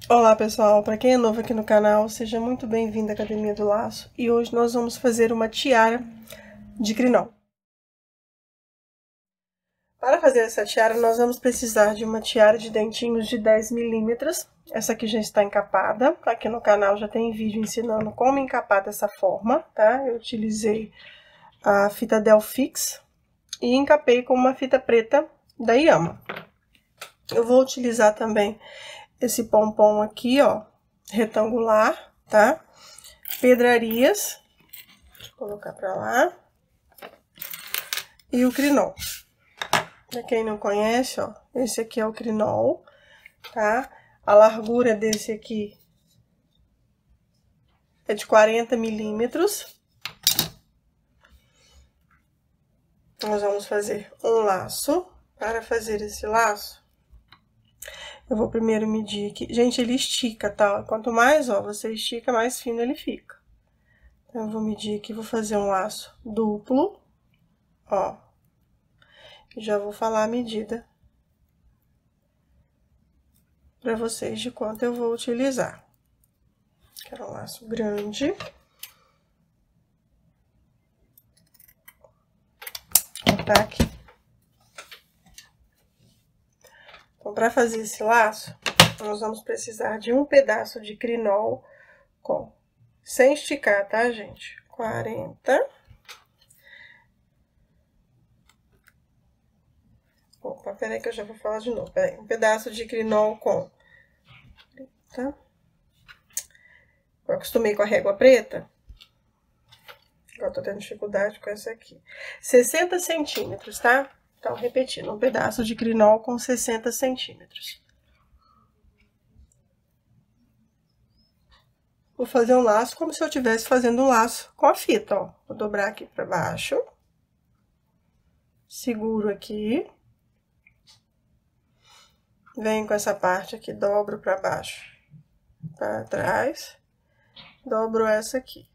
Olá pessoal, para quem é novo aqui no canal, seja muito bem-vindo à Academia do Laço e hoje nós vamos fazer uma tiara de crinol. Para fazer essa tiara nós vamos precisar de uma tiara de dentinhos de 10 milímetros, essa aqui já está encapada, aqui no canal já tem vídeo ensinando como encapar dessa forma, tá? Eu utilizei a fita Delfix e encapei com uma fita preta da Yama. Eu vou utilizar também esse pompom aqui, ó, retangular, tá? Pedrarias, deixa eu colocar pra lá. E o crinol. Pra quem não conhece, ó, esse aqui é o crinol, tá? A largura desse aqui é de 40 milímetros. Nós vamos fazer um laço. Para fazer esse laço, eu vou primeiro medir aqui. Gente, ele estica, tá? Quanto mais, ó, você estica, mais fino ele fica. Então, eu vou medir aqui, vou fazer um laço duplo, ó. E já vou falar a medida pra vocês de quanto eu vou utilizar. Quero um laço grande. Vou cortar aqui. Então, pra fazer esse laço, nós vamos precisar de um pedaço de crinol sem esticar, tá, gente? 40. Opa, peraí que eu já vou falar de novo. Peraí, um pedaço de crinol com... Tá? Eu acostumei com a régua preta. Agora tô tendo dificuldade com essa aqui. 60 centímetros, tá? Então, repetindo, um pedaço de crinol com 60 centímetros. Vou fazer um laço como se eu estivesse fazendo um laço com a fita, ó. Vou dobrar aqui pra baixo. Seguro aqui. Venho com essa parte aqui, dobro pra baixo, pra trás. Dobro essa aqui.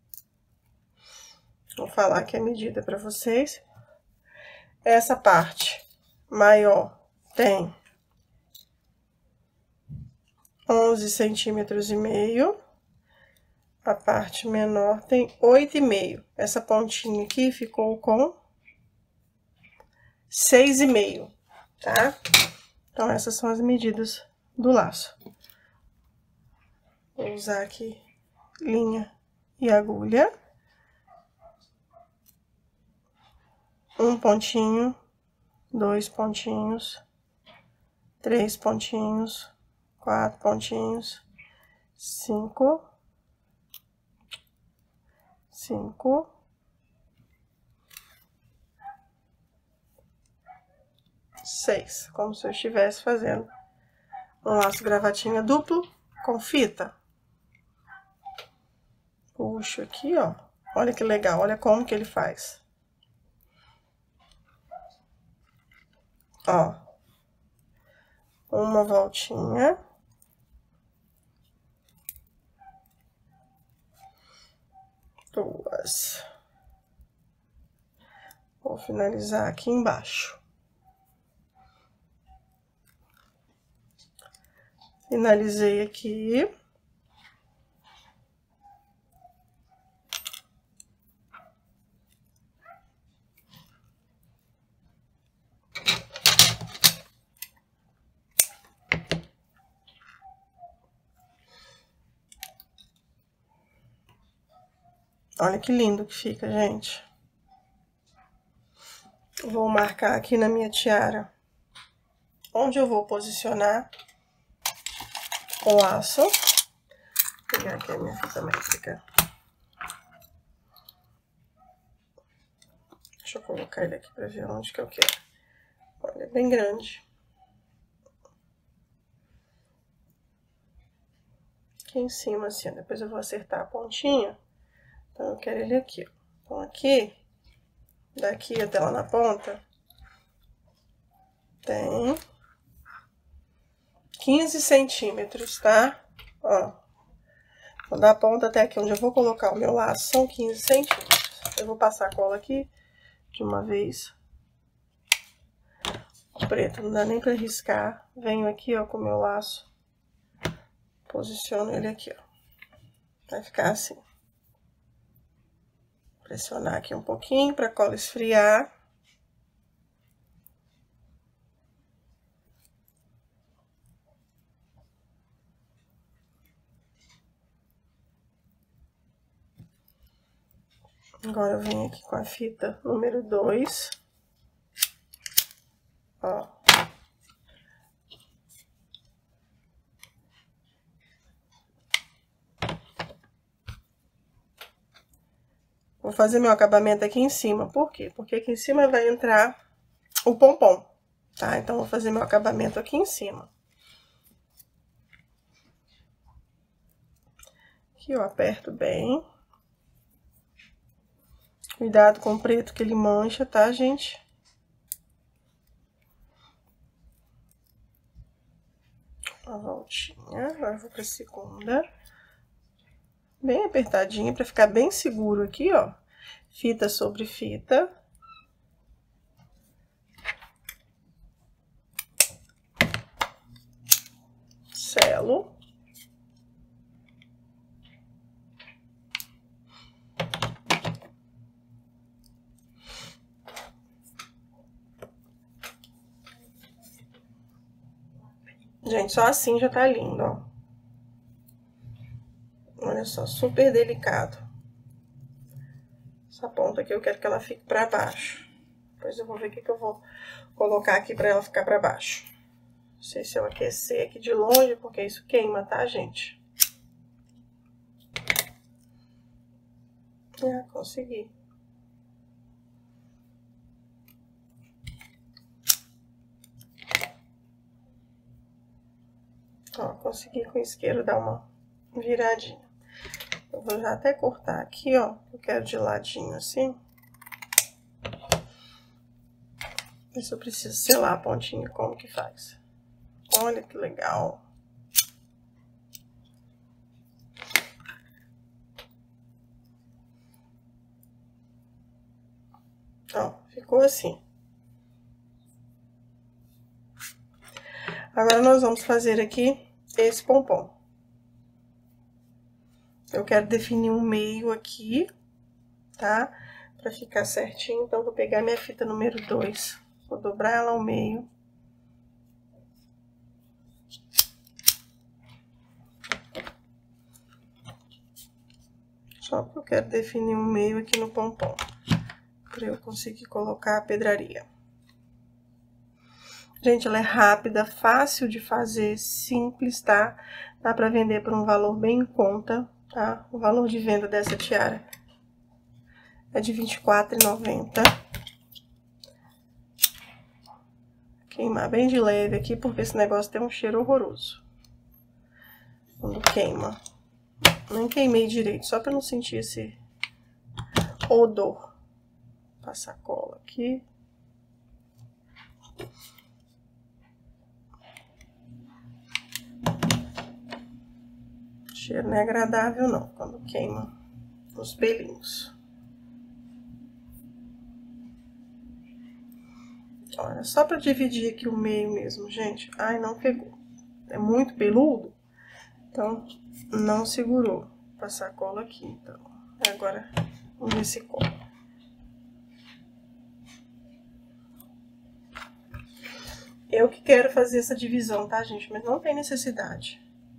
Vou falar aqui a medida pra vocês. Essa parte maior tem 11 centímetros e meio. A parte menor tem 8,5. Essa pontinha aqui ficou com 6,5, tá? Então, essas são as medidas do laço. Vou usar aqui linha e agulha. Um pontinho, 2 pontinhos, 3 pontinhos, 4 pontinhos, 5, 6, como se eu estivesse fazendo um laço gravatinha duplo com fita. Puxo aqui, ó. Olha que legal, olha como que ele faz. Ó. Uma voltinha. Duas. Vou finalizar aqui embaixo. Finalizei aqui. Olha que lindo que fica, gente. Vou marcar aqui na minha tiara onde eu vou posicionar o laço. Vou pegar aqui a minha fita métrica. Deixa eu colocar ele aqui pra ver onde que eu quero. Olha, é bem grande. Aqui em cima, assim, depois eu vou acertar a pontinha. Então, eu quero ele aqui, ó. Então, aqui, daqui até lá na ponta, tem 15 centímetros, tá? Ó, da ponta até aqui onde eu vou colocar o meu laço, são 15 centímetros. Eu vou passar a cola aqui de uma vez. O preto não dá nem pra riscar. Venho aqui, ó, com o meu laço Posiciono ele aqui, ó. Vai ficar assim. Pressionar aqui um pouquinho para a cola esfriar. Agora eu venho aqui com a fita número 2. Ó. Vou fazer meu acabamento aqui em cima. Por quê? Porque aqui em cima vai entrar o pompom, tá? Então, vou fazer meu acabamento aqui em cima. Aqui eu aperto bem. Cuidado com o preto que ele mancha, tá, gente? Uma voltinha. Agora eu vou pra segunda. Bem apertadinha, pra ficar bem seguro aqui, ó. Fita sobre fita. Selo. Gente, só assim já tá lindo, ó. Olha só, super delicado. Essa ponta aqui eu quero que ela fique pra baixo. Depois eu vou ver o que eu vou colocar aqui pra ela ficar pra baixo. Não sei se eu aquecer aqui de longe, porque isso queima, tá, gente? Consegui. Ó, consegui com o isqueiro dar uma viradinha. Eu vou já até cortar aqui, ó. Eu quero de ladinho assim. Ver se eu preciso selar a pontinha, como que faz. Olha que legal. Ó, ficou assim. Agora, nós vamos fazer aqui esse pompom. Eu quero definir um meio aqui, tá? Pra ficar certinho. Então, vou pegar minha fita número 2. Vou dobrar ela ao meio. Só porque eu quero definir um meio aqui no pompom. Pra eu conseguir colocar a pedraria. Gente, ela é rápida, fácil de fazer, simples, tá? Dá pra vender por um valor bem em conta, tá? O valor de venda dessa tiara é de R$ 24,90. Queimar bem de leve aqui, porque esse negócio tem um cheiro horroroso. Quando queima. Nem queimei direito, só pra não sentir esse odor. Passar cola aqui. O cheiro não é agradável, não, quando queima os pelinhos. Olha, só pra dividir aqui o meio mesmo, gente. Ai, não pegou. É muito peludo, então não segurou. Vou passar a cola aqui, então. Agora, vamos ver se cola. Eu que quero fazer essa divisão, tá, gente? Mas não tem necessidade.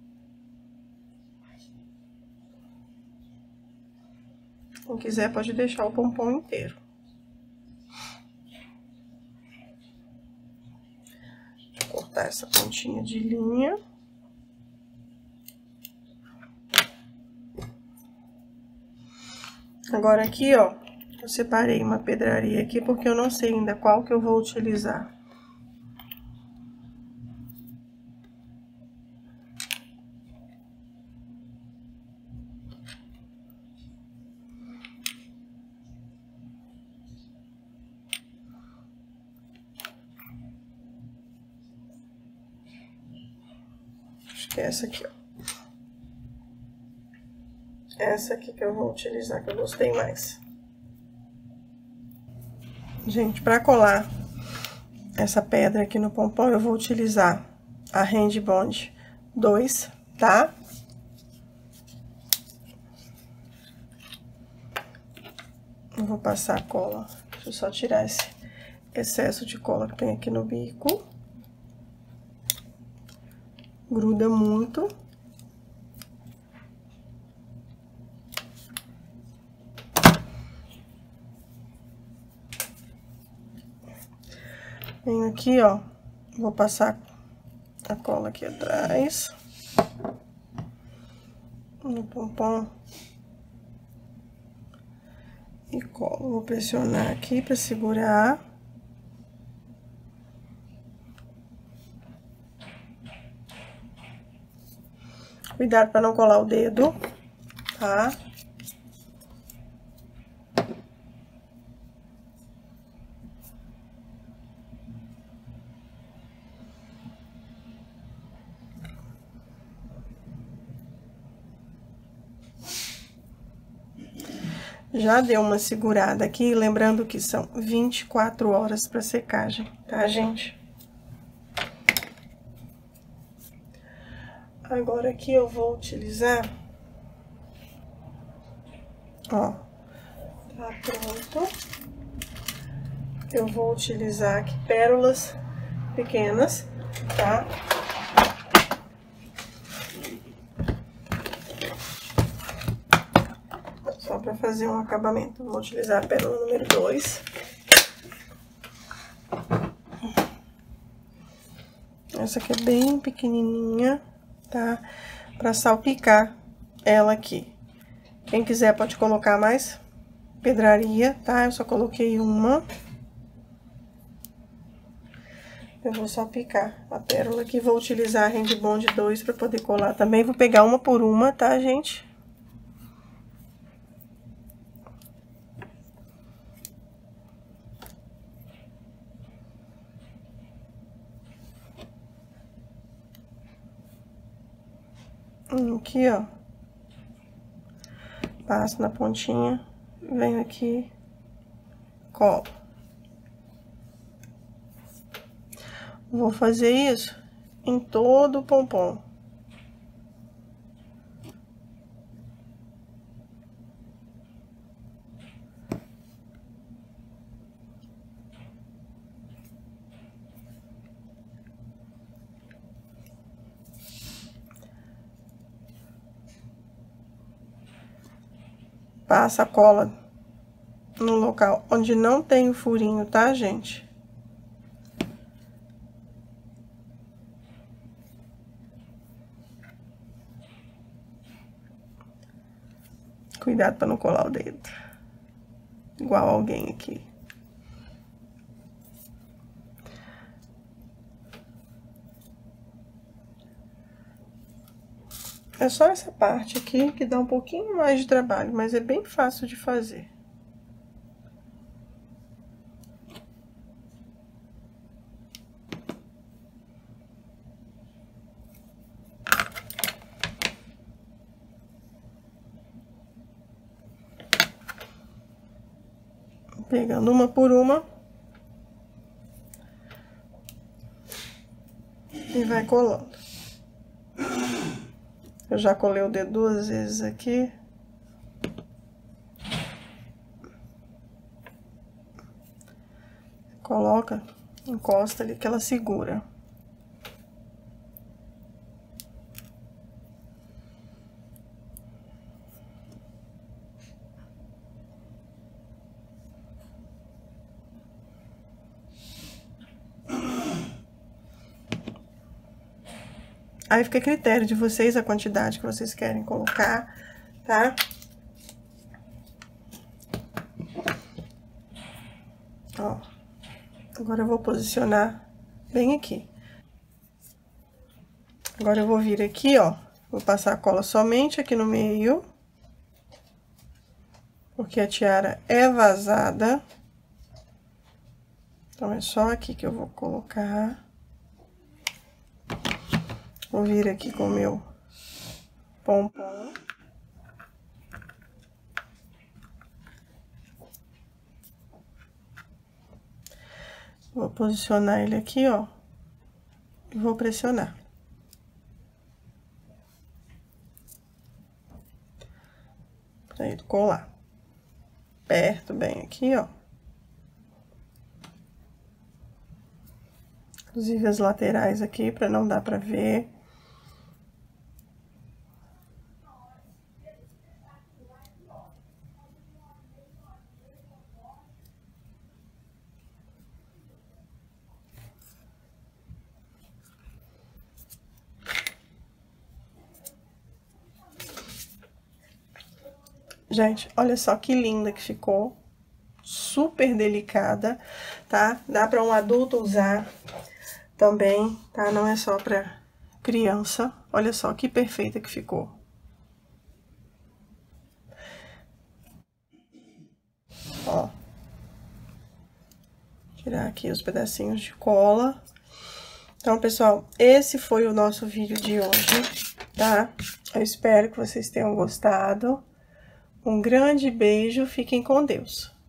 Quem quiser pode deixar o pompom inteiro. Deixa eu cortar essa pontinha de linha. Agora aqui, ó, eu separei uma pedraria aqui porque eu não sei ainda qual que eu vou utilizar. Acho que é essa aqui, ó. Essa aqui que eu vou utilizar, que eu gostei mais. Gente, pra colar essa pedra aqui no pompom, eu vou utilizar a Hand Bond 2, tá? Eu vou passar a cola. Deixa eu só tirar esse excesso de cola que tem aqui no bico. Gruda muito. Venho aqui, ó, vou passar a cola aqui atrás, no pompom, e colo. Vou pressionar aqui pra segurar. Cuidado pra não colar o dedo, tá? Já deu uma segurada aqui, lembrando que são 24 horas para secagem, tá, gente? Agora aqui eu vou utilizar, ó, tá pronto. Eu vou utilizar aqui pérolas pequenas, tá? Só para fazer um acabamento. Vou utilizar a pérola número 2. Essa aqui é bem pequenininha, tá? Para salpicar ela aqui. Quem quiser pode colocar mais pedraria, tá? Eu só coloquei uma. Eu vou salpicar a pérola aqui. Vou utilizar a Hand Bond 2 para poder colar também. Vou pegar uma por uma, tá, gente? Aqui, ó. Passo na pontinha, venho aqui, colo. Vou fazer isso em todo o pompom. Passa a cola no local onde não tem o furinho, tá, gente? Cuidado para não colar o dedo. Igual alguém aqui. É só essa parte aqui que dá um pouquinho mais de trabalho, mas é bem fácil de fazer. Pegando uma por uma. E vai colando. Eu já colei o dedo 2 vezes aqui. Coloca, encosta ali que ela segura. Aí fica a critério de vocês a quantidade que vocês querem colocar, tá? Ó, agora eu vou posicionar bem aqui. Agora eu vou vir aqui, ó, vou passar a cola somente aqui no meio, porque a tiara é vazada. Então, é só aqui que eu vou colocar. Vou vir aqui com o meu pompom. Vou posicionar ele aqui, ó. E vou pressionar. Aí, do colar. Perto, bem aqui, ó. Inclusive as laterais aqui, pra não dar pra ver. Gente, olha só que linda que ficou. Super delicada, tá? Dá pra um adulto usar também, tá? Não é só pra criança. Olha só que perfeita que ficou. Ó. Tirar aqui os pedacinhos de cola. Então, pessoal, esse foi o nosso vídeo de hoje, tá? Eu espero que vocês tenham gostado. Um grande beijo, fiquem com Deus.